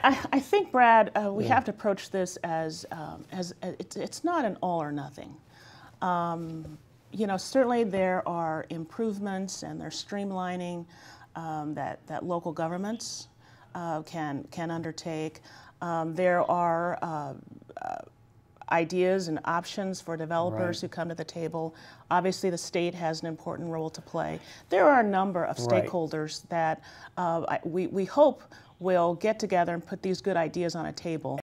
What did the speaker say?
I think, Brad, we have to approach this as it's not an all or nothing. You know, certainly there are improvements and there's streamlining that local governments can undertake. There are ideas and options for developers who come to the table. Obviously, the state has an important role to play. There are a number of stakeholders that we hope will get together and put these good ideas on a table.